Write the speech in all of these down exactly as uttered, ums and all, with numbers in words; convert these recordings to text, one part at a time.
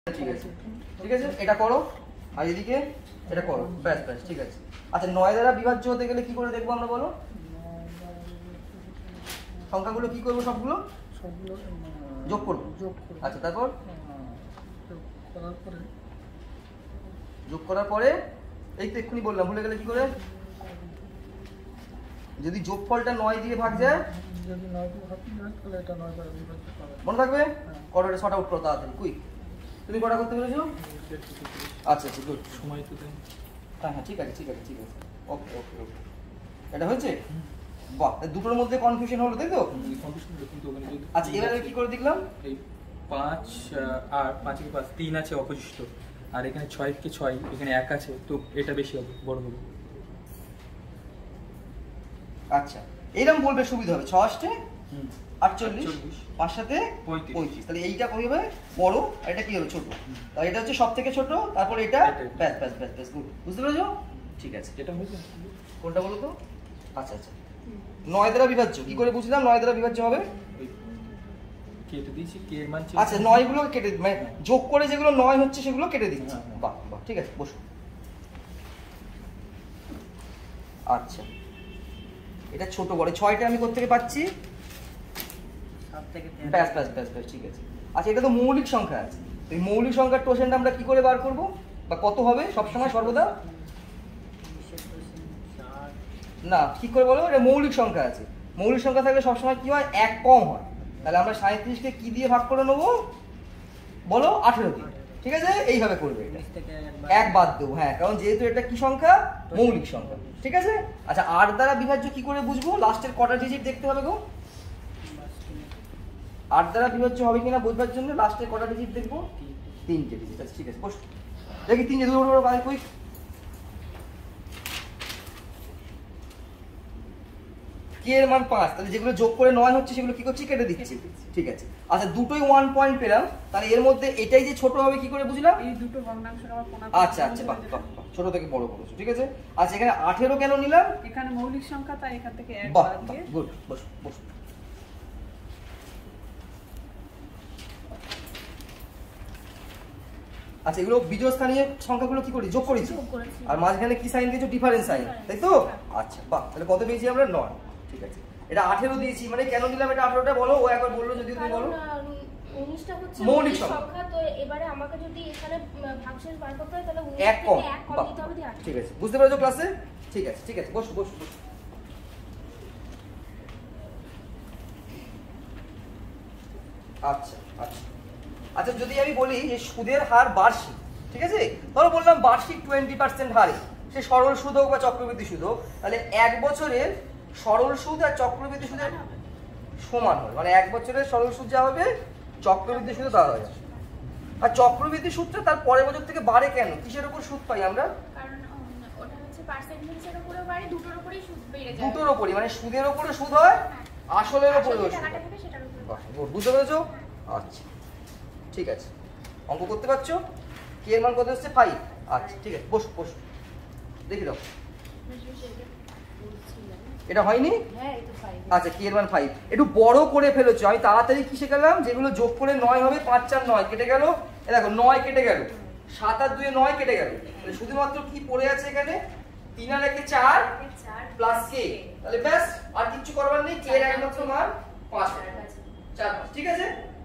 ঠিক আছে ঠিক আছে এটা করো আর এদিকে এটা করো ব্যাস ব্যাস ঠিক আছে। আচ্ছা নয় দ্বারা বিভাজ্য হতে গেলে কি করে দেখবো আমরা বলো? সংখ্যাগুলো কি করবো? সবগুলো সবগুলো যোগ করবো। যোগ করব। আচ্ছা তারপর যোগ করার পরে যোগ করার পরে এই তো এক্ষুনি বললাম, ভুলে গেলে কি করে? যদি যোগফলটা নয় দিয়ে ভাগ যায়, যদি নয় দিয়ে ভাগ যায় তাহলে এটা নয় দ্বারা বিভাজ্য হবে। মনে থাকবে? কটাটা শর্ট আউট করো তাড়াতাড়ি কুইক। তুমি কটা করতে পেরেছো? আচ্ছা আচ্ছা গুড। সময় তো দেন। হ্যাঁ হ্যাঁ ঠিক আছে ঠিক আছে ঠিক আছে ওকে ওকে ওকে এটা হয়েছে? বাহ, দুটোর মধ্যে কনফিউশন হলো তাই তো? কনফিউশন কিন্তু ওখানে যদি আচ্ছা এবারে কি করে দেখলাম? এই পাঁচ আর পাঁচে পাঁচ তিন আছে অবশিষ্ট, আর এখানে ছয় কে ছয়, এখানে এক আছে, তো এটা বেশি হবে, বড় হবে। আচ্ছা এইরকম বলবে সুবিধা হবে। ছ আষ্টে আটচল্লিশ, পাঁচ সাথে পঁয়ত্রিশ, তাহলে এইটা কই হবে? বড়, আর এটা কি হবে? ছোট। তাহলে এটা হচ্ছে সব থেকে ছোট, তারপর এটা ব্যাস ব্যাস ব্যাস ব্যাস গুড। বুঝতে পেরেছো? ঠিক আছে। এটা হয়েছে কোনটা বলো তো? আচ্ছা আচ্ছা নয় দ্বারা বিভাজ্য কি করে বুঝলাম? নয় দ্বারা বিভাজ্য হবে কেটে দিয়েছি, কে এর মান। আচ্ছা নয় গুলো কেটে মানে যোগ করে যেগুলো নয় হচ্ছে সেগুলো কেটে দিচ্ছি। বাহ বাহ ঠিক আছে বসো। আচ্ছা এটা ছোট বড় ছয়টা আমি কোথা থেকে পাচ্ছি? ব্যাস ব্যাস ব্যাস ব্যাস ঠিক আছে। আচ্ছা এটা তো মৌলিক সংখ্যা আছে, এই মৌলিক সংখ্যার টোশেনটা আমরা কি করে বার করব? বা কত হবে সবসময় সর্বদা? না ঠিক করে বলো, এটা মৌলিক সংখ্যা আছে, মৌলিক সংখ্যা থাকলে সবসময় কি হয়? এক কম হয়। তাহলে আমরা সাঁইত্রিশকে কি দিয়ে ভাগ করে নেবো বলো? আঠেরো দিয়ে। ঠিক আছে এইভাবে করবে, এটা এক বাদ দেবো। হ্যাঁ কারণ যেহেতু এটা কি সংখ্যা? মৌলিক সংখ্যা। ঠিক আছে। আচ্ছা আট দ্বারা বিভাজ্য কি করে বুঝবো? লাস্টের কটা ডিজিট দেখতে হবে গো? আট দ্বারা বিভাজ্য হবে কিনা বুঝবার জন্য লাস্টের কটা ডিজিট দেখবো? তিনটে ডিজিট। আচ্ছা ঠিক আছে বস দেখি তিনটে দুটো বড় বাই কই। কে এর মান পাঁচ, তাহলে যেগুলো যোগ করে নয় হচ্ছে সেগুলো কি করছি? কেটে দিচ্ছি। ঠিক আছে। আচ্ছা দুটোই ওয়ান পয়েন্ট পেলাম, তাহলে এর মধ্যে এটাই যে ছোট হবে কি করে বুঝলাম? এই দুটো ভগ্নাংশ আমার কোনা। আচ্ছা আচ্ছা বাহ বাহ ছোট থেকে বড় করেছো ঠিক আছে। আচ্ছা এখানে আঠেরো কেন নিলাম? এখানে মৌলিক সংখ্যা, তাই এখান থেকে এক বাহ বাদ দিয়ে। Good boss boss. আচ্ছা এগুলো বীজস্থানীয় সংখ্যাগুলো কি করি? যোগ করেছি, আর মাঝখানে কি সাইন দিয়েছো? ডিফারেন্স সাইন, তাই তো? আচ্ছা বাহ, তাহলে কত পেয়েছি আমরা? নয়। ঠিক আছে এটা আঠেরো দিয়েছি, মানে কেন দিলাম এটা আঠেরোটা বলো? ও একবার বললো যদি তুমি বলো। উনিশটা হচ্ছে মৌলিক সংখ্যা, তো এবারে আমাকে যদি এখানে ভাগশেষ বার করতে হয় তাহলে এক কম। এক কম দিতে হবে। ঠিক আছে বুঝতে পেরেছো ক্লাসে? ঠিক আছে ঠিক আছে বসো বসো বসো। আচ্ছা আচ্ছা আচ্ছা যদি আমি বলি যে সুদের হার বার্ষিক, ঠিক আছে, ধরো বললাম বার্ষিক টোয়েন্টি পার্সেন্ট হারে, সে সরল সুদ হোক বা চক্রবৃদ্ধি সুদ হোক, তাহলে এক বছরের সরল সুদ আর চক্রবৃদ্ধি সুদের সমান হয়, মানে এক বছরের সরল সুদ যা হবে চক্রবৃদ্ধি সুদ তা হয়। আর চক্রবৃদ্ধি সুদটা তার পরের বছর থেকে বাড়ে কেন? কিসের উপর সুদ পাই আমরা? কারণ ওটা হচ্ছে পার্সেন্টেজের উপরে বাড়ে, দুটোর উপরেই সুদ বেড়ে যায়। দুটোর উপরই, মানে সুদের উপরে সুদ হয়, আসলের উপরে সুদ হয়। বুঝতে পেরেছো? আচ্ছা ঠিক আছে অঙ্ক করতে পারছো? কে এর মান কত হচ্ছে? ফাইভ। আচ্ছা ঠিক আছে বসো বসো দেখি দাও। এটা হয়নি? আচ্ছা কে এর মান ফাইভ, একটু বড় করে ফেলেছো। আমি তাড়াতাড়ি কি শেখালাম? যেগুলো যোগ করে নয় হবে, পাঁচ চার নয় কেটে গেল, এ দেখো নয় কেটে গেল, সাত আর দুয়ে নয় কেটে গেল, শুধুমাত্র কি পড়ে আছে এখানে? তিন আর একে চার প্লাস কে, তাহলে ব্যাস আর কিচ্ছু করবার নেই। কে এর একমাত্র মান পাঁচ, চার পাঁচ। ঠিক আছে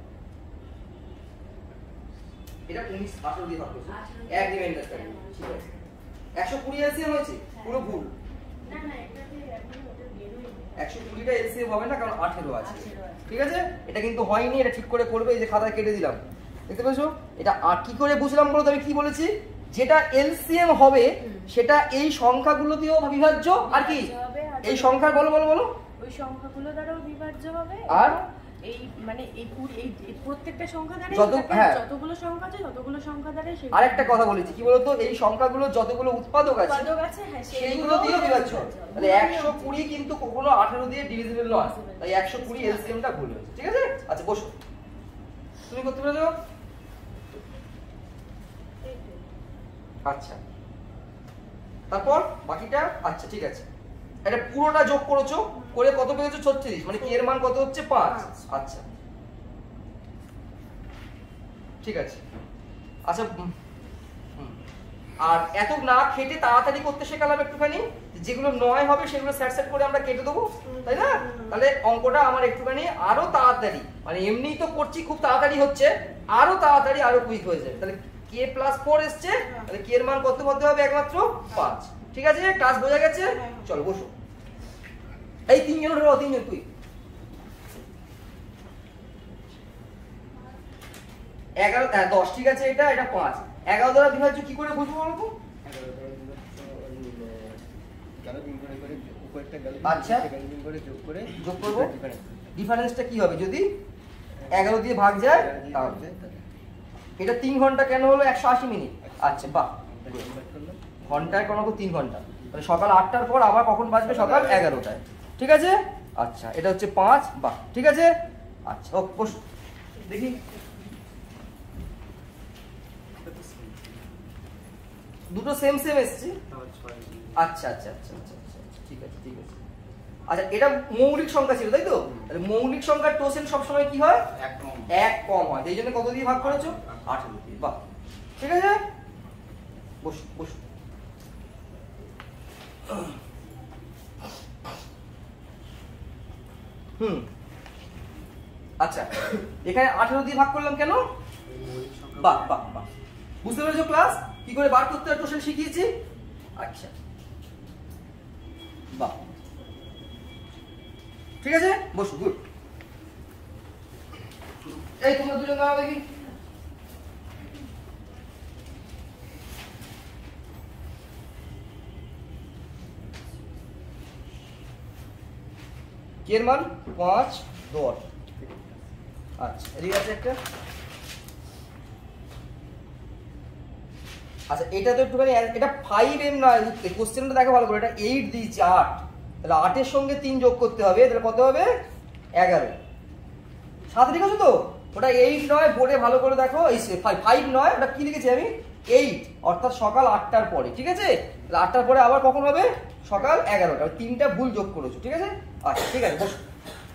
এটা উনিশ আঠারো দিয়ে ভাগ করছি, এক রিমাইন্ডার থাকে। ঠিক আছে একশো কুড়ি এলসিএম হয়েছে, পুরো ভুল। না না এটাতে এখন ওটা বেরোয় না, একশো কুড়িটা এলসিএম হবে না, কারণ আঠেরো আছে। ঠিক আছে এটা কিন্তু হয়নি, এটা ঠিক করে করবে। এই যে খাতায় কেটে দিলাম, দেখতে পেয়েছো? এটা আর কি করে বুঝলাম বলো তো? আমি কি বলেছি? যেটা এলসিএম হবে সেটা এই সংখ্যাগুলো দিয়েও বিভাজ্য, আর কি এই সংখ্যার বলো বলো বলো ওই সংখ্যাগুলো দ্বারাও বিভাজ্য হবে, আর এই মানে এই এই প্রত্যেকটা সংখ্যা দ্বারা যত হ্যাঁ যতগুলো সংখ্যা আছে ততগুলো সংখ্যা দ্বারা সেই আরেকটা কথা বলেছি কি বলতো? এই সংখ্যাগুলো যতগুলো উৎপাদক আছে উৎপাদক আছে হ্যাঁ সেইগুলো দিয়েও বিভাজ্য হবে। তাহলে একশো কুড়ি কিন্তু কখনো আঠারো দিয়ে ডিভিজিবল নয়, তাই একশো কুড়ি এলসিএমটা ভুল হয়েছে। ঠিক আছে আচ্ছা বসো, তুমি করতে পেরেছো? আচ্ছা তারপর বাকিটা? আচ্ছা ঠিক আছে এটা পুরোটা যোগ করেছো, করে কত পেয়েছো? ছত্রিশ, মানে কি এর মান কত হচ্ছে? পাঁচ। আচ্ছা ঠিক আছে আচ্ছা হুম, হুম। আর এত না খেটে তাড়াতাড়ি করতে শেখালাম একটুখানি, যেগুলো নয় হবে সেগুলো স্যাট স্যাট করে আমরা কেটে দেবো, তাই না? তাহলে অঙ্কটা আমার একটুখানি আরো তাড়াতাড়ি, মানে এমনিই তো করছি খুব তাড়াতাড়ি হচ্ছে, আরো তাড়াতাড়ি আরো কুইক হয়ে যাবে। তাহলে কে প্লাস ফোর এসছে, তাহলে কে এর মান কত হতে হবে? একমাত্র পাঁচ। ঠিক আছে, ক্লাস বোঝা গেছে? চলো বসো। এই তিনজন রো, তিনজন তুই। এগারো, হ্যাঁ দশ, ঠিক আছে, এটা এটা পাঁচ। এগারো দ্বারা বিভাজ্য কি করে বুঝবো বলবো? আচ্ছা যোগ করবো, ডিফারেন্সটা কি হবে যদি এগারো দিয়ে ভাগ যায়? তাহলে এটা তিন ঘন্টা কেন হলো? একশো আশি মিনিট। আচ্ছা বাহ, ঘন্টায় কোনো তিন ঘন্টা, তাহলে সকাল আটটার পর আবার কখন বাজবে? সকাল এগারোটায়। ঠিক আছে, আচ্ছা এটা হচ্ছে পাঁচ। বাহ, ঠিক আছে। আচ্ছা ও বস দেখি, দুটো সেম সেম এসছে। আচ্ছা আচ্ছা আচ্ছা আচ্ছা আচ্ছা ঠিক আছে ঠিক আছে। আচ্ছা এটা মৌলিক সংখ্যা ছিল তাই তো? তাহলে মৌলিক সংখ্যার টোসেন সবসময় কি হয়? এক কম হয়, এই জন্য কত দিয়ে ভাগ করেছো? আঠারো দিয়ে। বাহ, ঠিক আছে, বস বস। হুম আচ্ছা, এখানে আঠারো দিয়ে ভাগ করলাম কেন? বাহ বাহ বাহ, বুঝতে পেরেছো ক্লাস কি করে বার করতে হয়? টোসেন শিখিয়েছি। আচ্ছা বাহ, ঠিক আছে, বসো। গুড। এই তোমরা দুজন দাঁড়াও দেখি। কে এর মান? পাঁচ দশ। আচ্ছা এদিকে আছে একটা। আচ্ছা এটা তো একটুখানি, এটা ফাইভ এম নয়, কোশ্চেনটা দেখো ভালো করে, এটা এইট দিয়েছে, আট। তাহলে আটের সঙ্গে তিন যোগ করতে হবে, তাহলে কত হবে? এগারো। সাথে ঠিক আছে তো? ওটা এইট নয়, বোর্ডে ভালো করে দেখো, এই ফাইভ নয়, ওটা কি লিখেছি আমি? এইট, অর্থাৎ সকাল আটটার পরে। ঠিক আছে, তাহলে আটটার পরে আবার কখন হবে? সকাল এগারোটা। তিনটা ভুল যোগ করেছো, ঠিক আছে? আচ্ছা ঠিক আছে, বসো।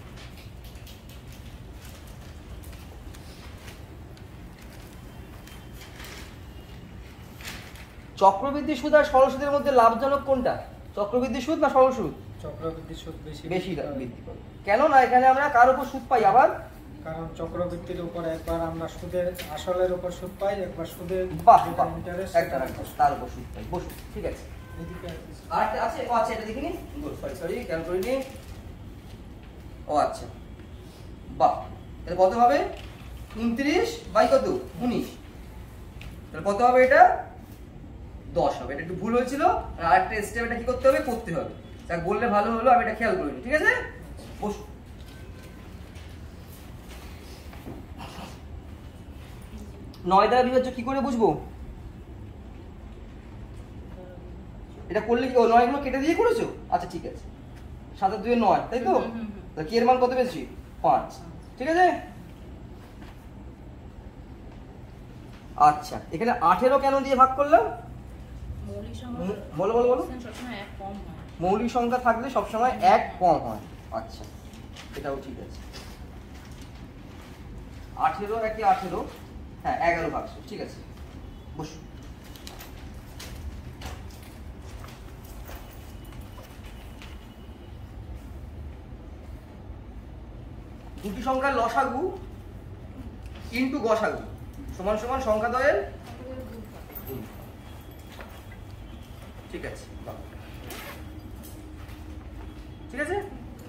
চক্রবৃদ্ধি সুদ আর সরল সুদের মধ্যে লাভজনক কোনটা? চক্রবৃদ্ধি সুদ না সরল সুদ? চক্রবৃদ্ধি সুদ বেশি বেশি বৃদ্ধি করে। কেন না এখানে আমরা কার উপর সুদ পাই? আবার কারণ চক্রবৃদ্ধির উপর একবার আমরা সুদের আসলের উপর সুদ পাই, একবার সুদের বাহ যেটা বাহ, ইন্টারেস্ট একটা রাখো, তার উপর সুদ পাই। বসো, ঠিক আছে। এদিকে আর একটা আছে, ও আচ্ছা এটা দেখিনি, সরি সরি খেয়াল করিনি। ও আচ্ছা বাহ, তাহলে কত হবে? উনত্রিশ বাই কত? উনিশ। তাহলে কত হবে? এটা দশ হবে। এটা একটু ভুল হয়েছিল, আর একটা স্টেপ এটা কি করতে হবে? করতে হবে। তাই বললে ভালো হলো, আমি এটা খেয়াল করিনি। ঠিক আছে, বসো। নয় দ্বারা বিভাজ্য কি করে বুঝবো? এটা করলে কি? ও নয় গুলো কেটে দিয়ে করেছো? আচ্ছা ঠিক আছে, সাত আর দুই নয়, তাই তো? তাহলে কি এর মান কত পেয়েছি? পাঁচ। ঠিক আছে, আচ্ছা এখানে আঠেরো কেন দিয়ে ভাগ করলাম? মৌলিক বলো বলো বলো। সংখ্যা সবসময় এক কম হয়। মৌলিক সংখ্যা থাকলে সবসময় এক কম হয়। আচ্ছা এটাও ঠিক আছে। আঠেরো একে আঠেরো, হ্যাঁ এগারো ভাগশো। ঠিক আছে, বসো। দুটি সংখ্যার লসাগু ইন্টু গসাগু সমান সমান সংখ্যা দ্বয়ের গুণ। ঠিক আছে, ঠিক আছে।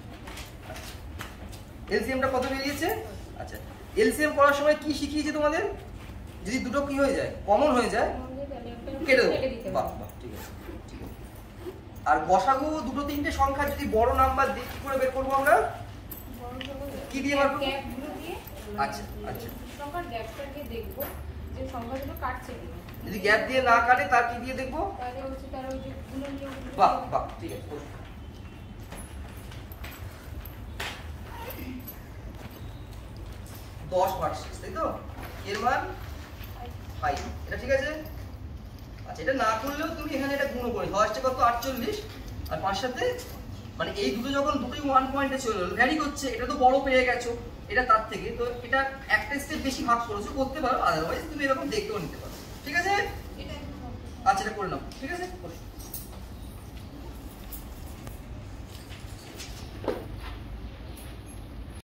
এলসিএমটা কত বেরিয়েছে? আচ্ছা এলসিএম করার সময় কি শিখিয়েছে তোমাদের? যদি দুটো কি হয়ে যায়, কমন হয়ে যায়, কেটে দেবো। বাহ বাহ, ঠিক আছে ঠিক আছে। আর গসাগু দুটো তিনটে সংখ্যা যদি বড় নাম্বার দিয়ে কি করে বের করবো আমরা? কি দিয়ে বার করবো? আচ্ছা আচ্ছা, সংখ্যার গ্যাপটা দিয়ে দেখবো যে সংখ্যাগুলো কাটছে কিনা। যদি গ্যাপ দিয়ে না কাটে তার কি দিয়ে দেখবো? তাহলে হচ্ছে তার ওই যে গুণন যে বাহ বাহ, ঠিক আছে। দশ ভার্সেস, তাই তো? এর মান ফাইভ, এটা ঠিক আছে। আচ্ছা এটা না করলেও তুমি এখানে এটা গুণ করে দশটা কত? আটচল্লিশ, আর পাঁচ সাথে মানে এই দুটো যখন দুটোই ওয়ান পয়েন্টে চলে এলো, ভ্যারি করছে, এটা তো বড় পেয়ে গেছো, এটা তার থেকে, তো এটা একটা স্টেপ বেশি ভাগ করেছো, করতে পারো, আদারওয়াইজ তুমি এরকম দেখেও নিতে পারো। ঠিক আছে? আচ্ছা এটা করে নাও, ঠিক আছে? করে।